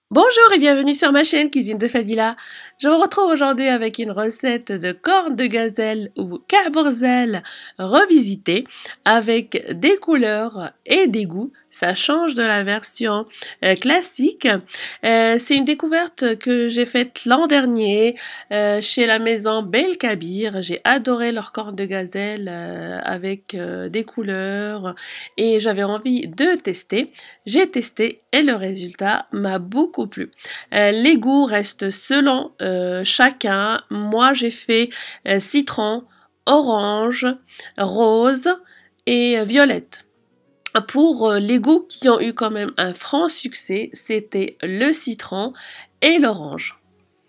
Bonjour et bienvenue sur ma chaîne Cuisine de Fadila. Je vous retrouve aujourd'hui avec une recette de cornes de gazelle ou cabourzel revisité avec des couleurs et des goûts. Ça change de la version classique. C'est une découverte que j'ai faite l'an dernier chez la maison Belkabir. J'ai adoré leurs cornes de gazelle avec des couleurs et j'avais envie de tester. J'ai testé et le résultat m'a beaucoup plu. Les goûts restent selon chacun. Moi j'ai fait citron, orange, rose et violette. Pour les goûts qui ont eu quand même un franc succès, c'était le citron et l'orange.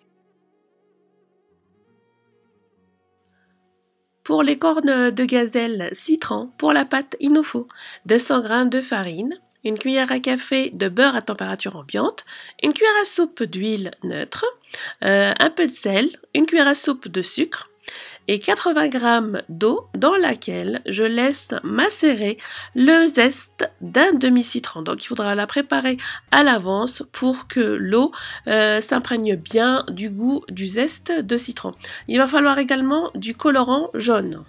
Pour les cornes de gazelle citron, pour la pâte, il nous faut 200 g de farine, une cuillère à café de beurre à température ambiante, une cuillère à soupe d'huile neutre, un peu de sel, une cuillère à soupe de sucre et 80 g d'eau dans laquelle je laisse macérer le zeste d'un demi-citron. Donc il faudra la préparer à l'avance pour que l'eau s'imprègne bien du goût du zeste de citron. Il va falloir également du colorant jaune.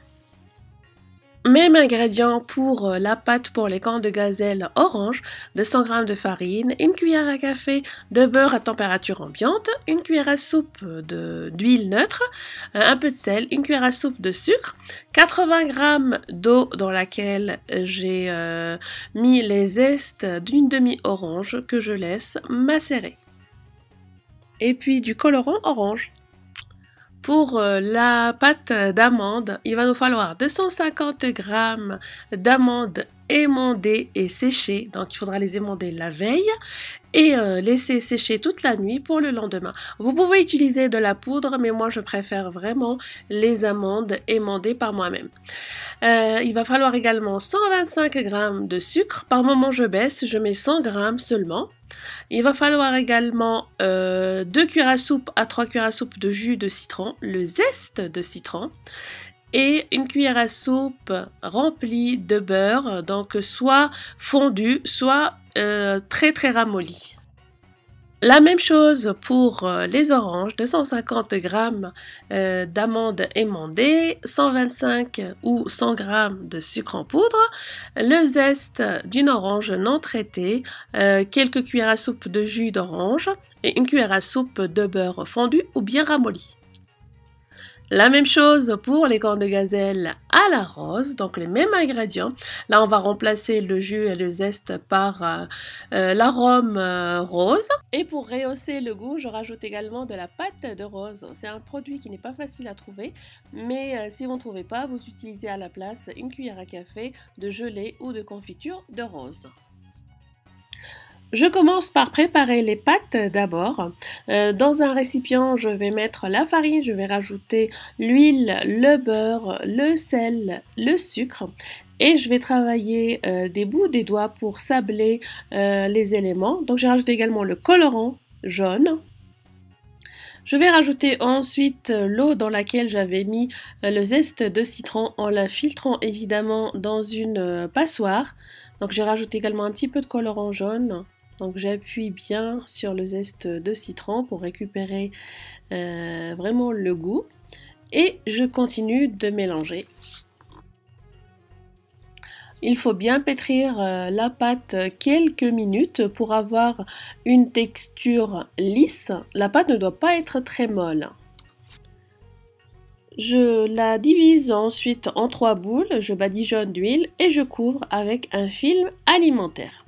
Même ingrédients pour la pâte pour les cornes de gazelle orange, 200 g de farine, une cuillère à café de beurre à température ambiante, une cuillère à soupe d'huile neutre, un peu de sel, une cuillère à soupe de sucre, 80 g d'eau dans laquelle j'ai mis les zestes d'une demi-orange que je laisse macérer. Et puis du colorant orange. Pour la pâte d'amande, il va nous falloir 250 g d'amandes émondées et séchées. Donc il faudra les émonder la veille et laisser sécher toute la nuit pour le lendemain. Vous pouvez utiliser de la poudre, mais moi je préfère vraiment les amandes émondées par moi-même. Il va falloir également 125 g de sucre. Par moment je baisse, je mets 100 g seulement. Il va falloir également 2 cuillères à soupe à 3 cuillères à soupe de jus de citron, le zeste de citron, et une cuillère à soupe remplie de beurre, donc soit fondu, soit très ramolli. La même chose pour les oranges, 250 g d'amandes émondées, 125 ou 100 g de sucre en poudre, le zeste d'une orange non traitée, quelques cuillères à soupe de jus d'orange et une cuillère à soupe de beurre fondu ou bien ramolli. La même chose pour les cornes de gazelle à la rose, donc les mêmes ingrédients. Là, on va remplacer le jus et le zeste par l'arôme rose. Et pour rehausser le goût, je rajoute également de la pâte de rose. C'est un produit qui n'est pas facile à trouver, mais si vous ne trouvez pas, vous utilisez à la place une cuillère à café de gelée ou de confiture de rose. Je commence par préparer les pâtes d'abord. Dans un récipient, je vais mettre la farine, je vais rajouter l'huile, le beurre, le sel, le sucre et je vais travailler des bouts des doigts pour sabler les éléments. Donc j'ai rajouté également le colorant jaune. Je vais rajouter ensuite l'eau dans laquelle j'avais mis le zeste de citron en la filtrant évidemment dans une passoire. Donc j'ai rajouté également un petit peu de colorant jaune. Donc j'appuie bien sur le zeste de citron pour récupérer vraiment le goût. Et je continue de mélanger. Il faut bien pétrir la pâte quelques minutes pour avoir une texture lisse. La pâte ne doit pas être très molle. Je la divise ensuite en 3 boules, je badigeonne d'huile et je couvre avec un film alimentaire.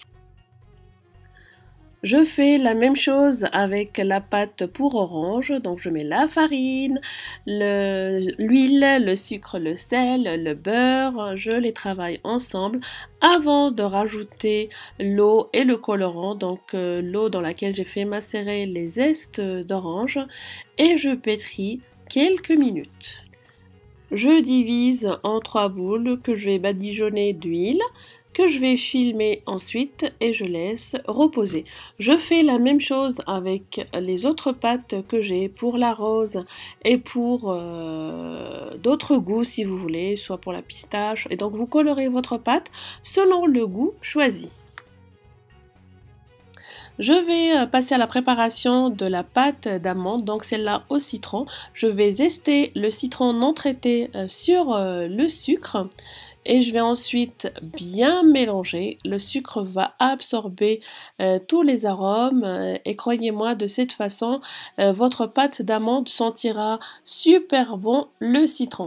Je fais la même chose avec la pâte pour orange, donc je mets la farine, l'huile, le sucre, le sel, le beurre, je les travaille ensemble avant de rajouter l'eau et le colorant, donc l'eau dans laquelle j'ai fait macérer les zestes d'orange et je pétris quelques minutes. Je divise en 3 boules que je vais badigeonner d'huile, que je vais filmer ensuite et je laisse reposer. Je fais la même chose avec les autres pâtes que j'ai pour la rose et pour d'autres goûts si vous voulez, soit pour la pistache. Et donc vous colorez votre pâte selon le goût choisi. Je vais passer à la préparation de la pâte d'amande, donc celle-là au citron. Je vais zester le citron non traité sur le sucre et je vais ensuite bien mélanger. Le sucre va absorber tous les arômes et croyez-moi, de cette façon, votre pâte d'amande sentira super bon le citron.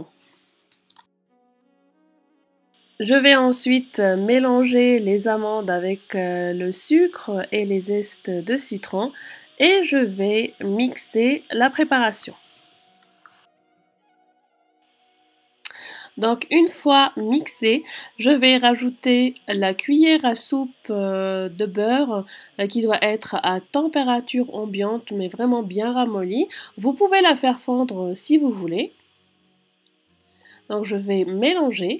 Je vais ensuite mélanger les amandes avec le sucre et les zestes de citron et je vais mixer la préparation. Donc une fois mixé, je vais rajouter la cuillère à soupe de beurre qui doit être à température ambiante mais vraiment bien ramollie. Vous pouvez la faire fondre si vous voulez. Donc je vais mélanger.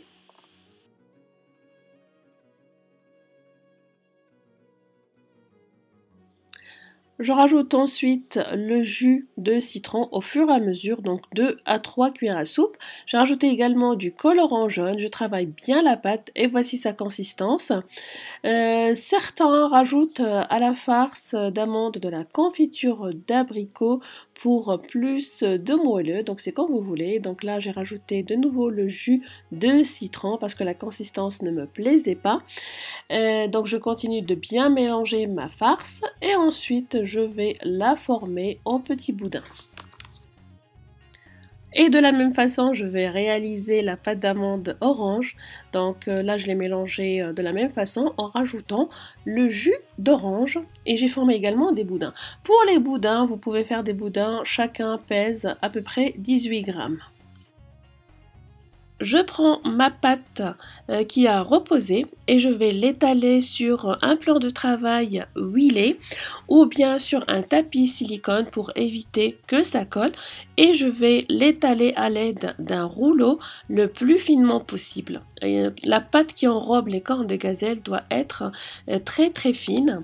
Je rajoute ensuite le jus de citron au fur et à mesure, donc 2 à 3 cuillères à soupe. J'ai rajouté également du colorant jaune, je travaille bien la pâte et voici sa consistance. Certains rajoutent à la farce d'amande de la confiture d'abricot pour plus de moelleux, donc c'est comme vous voulez. Donc là j'ai rajouté de nouveau le jus de citron parce que la consistance ne me plaisait pas. Donc je continue de bien mélanger ma farce et ensuite je vais la former en petits boudins. Et de la même façon, je vais réaliser la pâte d'amande orange. Donc là, je l'ai mélangée de la même façon en rajoutant le jus d'orange. Et j'ai formé également des boudins. Pour les boudins, vous pouvez faire des boudins, chacun pèse à peu près 18 grammes. Je prends ma pâte qui a reposé et je vais l'étaler sur un plan de travail huilé ou bien sur un tapis silicone pour éviter que ça colle et je vais l'étaler à l'aide d'un rouleau le plus finement possible. Et la pâte qui enrobe les cornes de gazelle doit être très fine.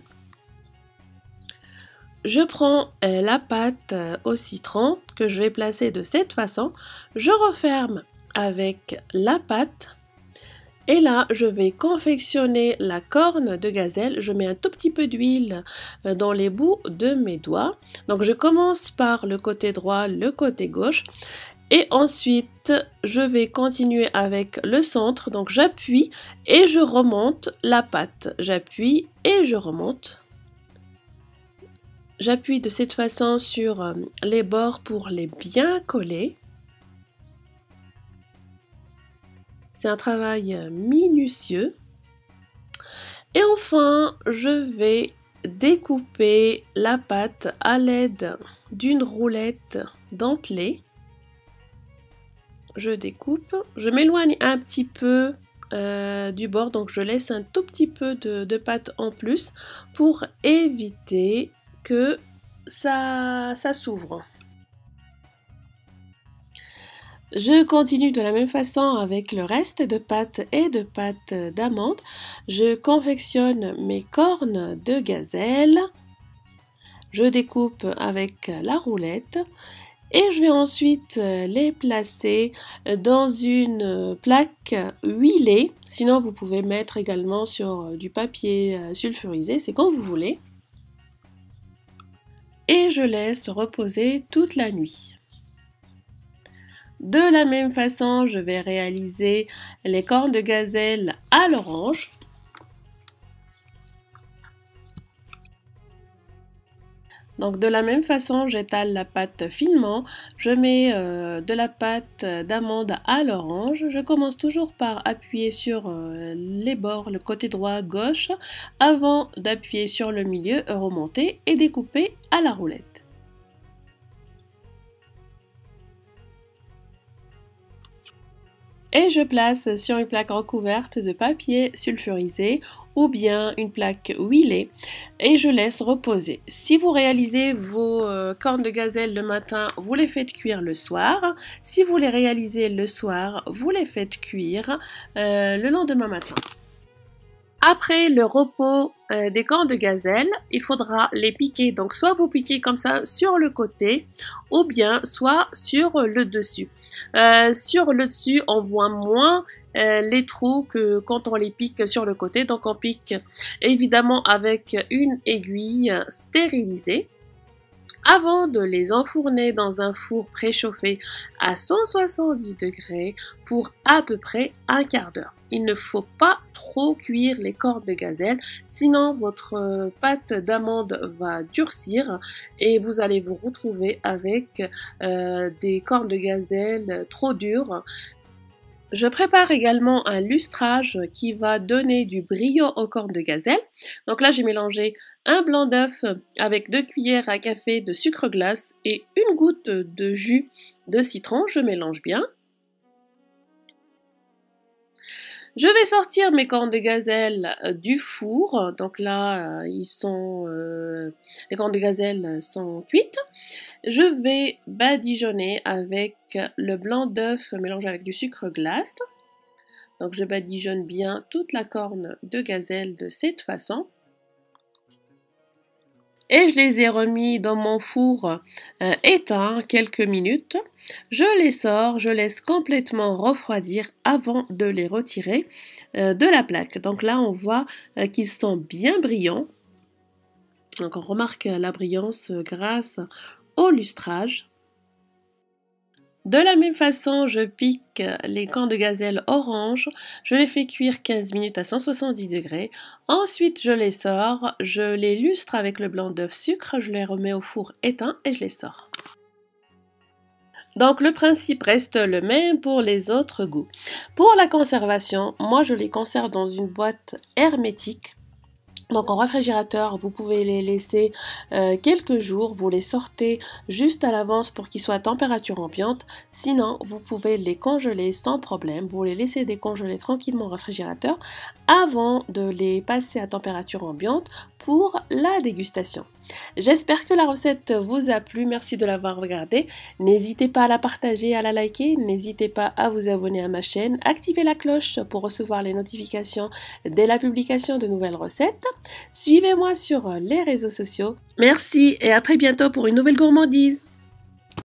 Je prends la pâte au citron que je vais placer de cette façon, je referme avec la pâte et là je vais confectionner la corne de gazelle. Je mets un tout petit peu d'huile dans les bouts de mes doigts. Donc je commence par le côté droit, le côté gauche et ensuite je vais continuer avec le centre. Donc j'appuie et je remonte la pâte, j'appuie et je remonte. J'appuie de cette façon sur les bords pour les bien coller. C'est un travail minutieux. Et enfin, je vais découper la pâte à l'aide d'une roulette dentelée. Je découpe. Je m'éloigne un petit peu du bord, donc je laisse un tout petit peu de pâte en plus pour éviter que ça s'ouvre. Je continue de la même façon avec le reste de pâte et de pâte d'amande. Je confectionne mes cornes de gazelle. Je découpe avec la roulette et je vais ensuite les placer dans une plaque huilée. Sinon, vous pouvez mettre également sur du papier sulfurisé, c'est comme vous voulez. Et je laisse reposer toute la nuit. De la même façon, je vais réaliser les cornes de gazelle à l'orange. Donc de la même façon, j'étale la pâte finement, je mets de la pâte d'amande à l'orange. Je commence toujours par appuyer sur les bords, le côté droit, gauche, avant d'appuyer sur le milieu, remonter et découper à la roulette. Et je place sur une plaque recouverte de papier sulfurisé ou bien une plaque huilée et je laisse reposer. Si vous réalisez vos cornes de gazelle le matin, vous les faites cuire le soir. Si vous les réalisez le soir, vous les faites cuire le lendemain matin. Après le repos des cornes de gazelle, il faudra les piquer. Donc soit vous piquez comme ça sur le côté ou bien soit sur le dessus. Sur le dessus, on voit moins les trous que quand on les pique sur le côté. Donc on pique évidemment avec une aiguille stérilisée. Avant de les enfourner dans un four préchauffé à 170 degrés pour à peu près un quart d'heure. Il ne faut pas trop cuire les cornes de gazelle, sinon votre pâte d'amande va durcir et vous allez vous retrouver avec des cornes de gazelle trop dures. Je prépare également un lustrage qui va donner du brillant aux cornes de gazelle. Donc là, j'ai mélangé un blanc d'œuf avec 2 cuillères à café de sucre glace et une goutte de jus de citron. Je mélange bien. Je vais sortir mes cornes de gazelle du four. Donc là, les cornes de gazelle sont cuites. Je vais badigeonner avec le blanc d'œuf mélangé avec du sucre glace. Donc je badigeonne bien toute la corne de gazelle de cette façon. Et je les ai remis dans mon four éteint quelques minutes. Je les sors, je laisse complètement refroidir avant de les retirer de la plaque. Donc là, on voit qu'ils sont bien brillants. Donc on remarque la brillance grâce au lustrage. De la même façon, je pique les cornes de gazelle orange, je les fais cuire 15 minutes à 170 degrés. Ensuite, je les sors, je les lustre avec le blanc d'œuf sucre, je les remets au four éteint et je les sors. Donc le principe reste le même pour les autres goûts. Pour la conservation, moi je les conserve dans une boîte hermétique. Donc en réfrigérateur, vous pouvez les laisser quelques jours, vous les sortez juste à l'avance pour qu'ils soient à température ambiante. Sinon, vous pouvez les congeler sans problème, vous les laissez décongeler tranquillement au réfrigérateur avant de les passer à température ambiante pour la dégustation. J'espère que la recette vous a plu, merci de l'avoir regardée. N'hésitez pas à la partager, à la liker, n'hésitez pas à vous abonner à ma chaîne, activez la cloche pour recevoir les notifications dès la publication de nouvelles recettes. Suivez-moi sur les réseaux sociaux. Merci et à très bientôt pour une nouvelle gourmandise.